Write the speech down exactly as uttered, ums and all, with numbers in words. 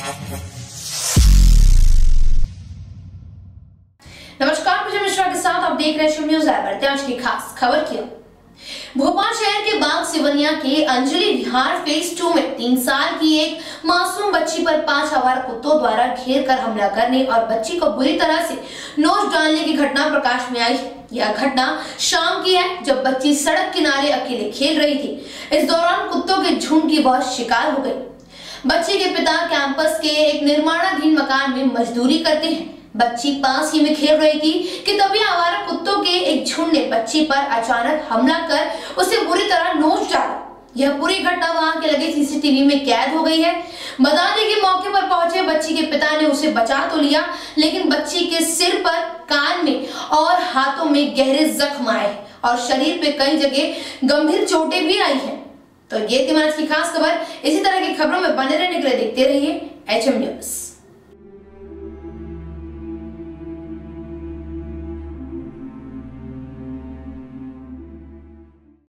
नमस्कार, मुझे मिश्रा के साथ आप देख रहे हैं न्यूज़ लाइव। आज की खास खबर क्या। भोपाल शहर के बाग सिवनिया के अंजलि विहार फेज टू में तीन साल की एक मासूम बच्ची पर पांच आवारा कुत्तों द्वारा घेर कर हमला करने और बच्ची को बुरी तरह से नोच डालने की घटना प्रकाश में आई है। यह घटना शाम की है, जब बच्ची सड़क किनारे अकेले खेल रही थी। इस दौरान कुत्तों के झुंड की वह शिकार हो गई। बच्ची के पिता कैंपस के एक निर्माणाधीन मकान में मजदूरी करते हैं। बच्ची पास ही में खेल रही थी कि तभी आवारा कुत्तों के एक झुंड ने बच्ची पर अचानक हमला कर उसे बुरी तरह नोच डाला। यह पूरी घटना वहां के लगे सीसीटीवी में कैद हो गई है। बता दें कि मौके पर पहुंचे बच्ची के पिता ने उसे बचा तो लिया, लेकिन बच्ची के सिर पर, कान में और हाथों में गहरे जख्म आए और शरीर पे कई जगह गंभीर चोटें भी आई हैं। तो ये थी आज की खास खबर। इसी तरह की खबरों में बने रहने के लिए देखते रहिए एच एम न्यूज़।